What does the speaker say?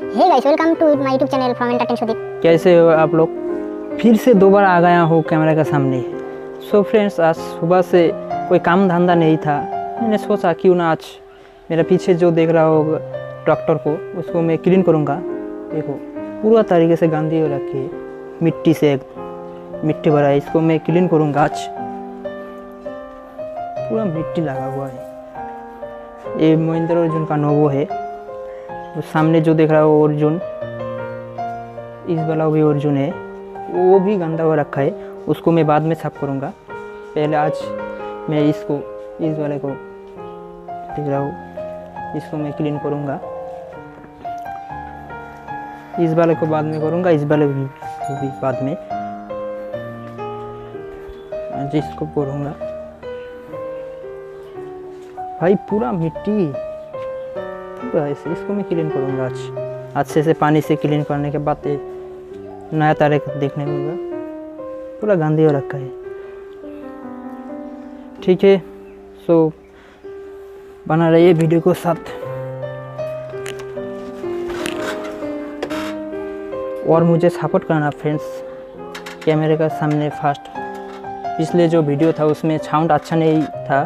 Hey guys, welcome to my YouTube channel from entertain Sudeep. कैसे हो आप लोग? फिर से दोबारा आ गया हूँ कैमरा के सामने। सो फ्रेंड्स, आज सुबह से कोई काम धंधा नहीं था। मैंने सोचा क्यों ना आज मेरा पीछे जो देख रहा हो ट्रैक्टर को, उसको मैं क्लीन करूँगा। देखो पूरा तरीके से गंदी हो रखी है, मिट्टी से मिट्टी भरा है। इसको मैं क्लीन करूँगा आज। पूरा मिट्टी लगा हुआ है। ये महिंद्रा अर्जुन का नोवो है। वो सामने जो देख रहा हो अर्जुन, इस वाला भी अर्जुन है, वो भी गंदा हो रखा है। उसको मैं बाद में साफ करूँगा। पहले आज मैं इसको, इस वाले को देख रहा हूँ, इसको मैं क्लीन करूँगा। इस वाले को बाद में करूँगा, इस वाले भी बाद में। आज इसको करूँगा। भाई पूरा मिट्टी पूरा ऐसे, इसको मैं क्लीन करूँगा आज। अच्छे से पानी से क्लीन करने के बाद नया तरह देखने को मिलेगा। पूरा गंदी हो रखा है। ठीक है, सो बना रहिए वीडियो को साथ। और मुझे सपोर्ट करना फ्रेंड्स। कैमरे का सामने फर्स्ट पिछले जो वीडियो था उसमें साउंड अच्छा नहीं था।